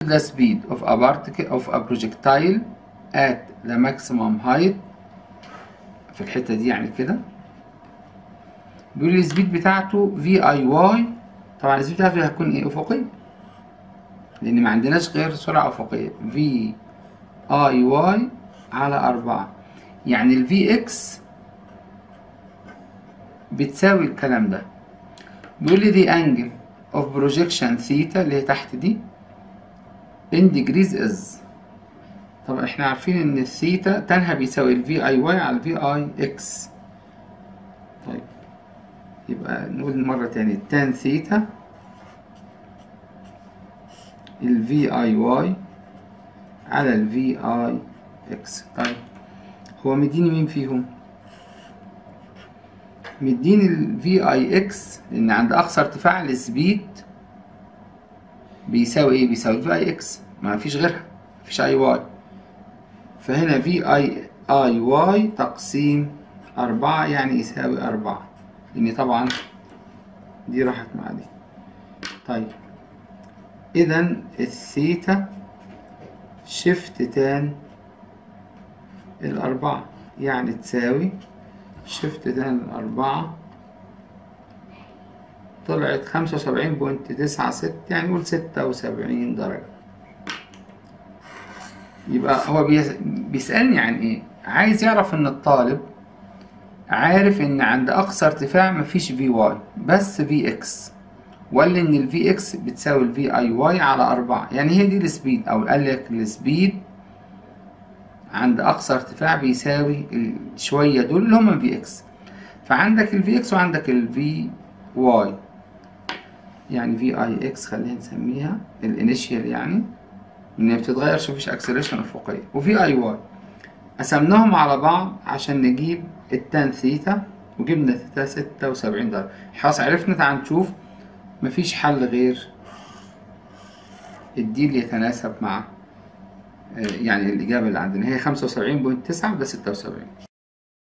the speed of a particle of a projectile at the maximum height في الحتة دي يعني كده. بيقول لي السبيد بتاعته في اي واي. طبعا السبيد بتاعته هتكون ايه؟ افقية، لان ما عندناش غير سرعة افقية. في اي واي على 4، يعني الفي اكس بتساوي الكلام ده. بيقول لي دي انجل اوف بروجيكشن ثيتا اللي هي تحت دي in degrees is. طبعا احنا عارفين ان الثيتا تانها بيساوي الفي اي واي على الفي اي اكس. طيب يبقى نقول مرة تاني تان ثيتا الفي اي واي على الفي اي اكس. طيب هو مديني مين فيهم؟ مديني الفي اي اكس، لان عند اقصى ارتفاع السبيد بيساوي ايه؟ بيساوي الفي اي اكس، ما فيش غيرها، مفيش اي واي. فهنا في اي واي تقسيم 4 يعني يساوي 4، لان طبعا دي راحت مع دي. طيب اذا الثيتا شيفت تان 4 يعني تساوي شيفت تان 4 طلعت 75.96 يعني نقول 76 درجة. يبقى هو بيسألني عن ايه؟ عايز يعرف ان الطالب عارف ان عند اقصى ارتفاع مفيش في واي بس في اكس، وقال لي ان الفي اكس بتساوي الفي اي واي على 4، يعني هي دي السبيد، او قال لك السبيد عند اقصى ارتفاع بيساوي شوية دول اللي هما في اكس. فعندك الفي اكس وعندك الفي واي، يعني في اي اكس خلينا نسميها الانيشيال، يعني ان بتتغيرش مفيش اكسلريشن افقية، وفي اي واي قسمناهم على بعض عشان نجيب التان ثيتا، وجبنا ثيتا 76 درجة. خلاص عرفنا. تعال نشوف، مفيش حل غير الدي اللي يتناسب مع يعني الإجابة اللي عندنا هي 75.9 وده 76.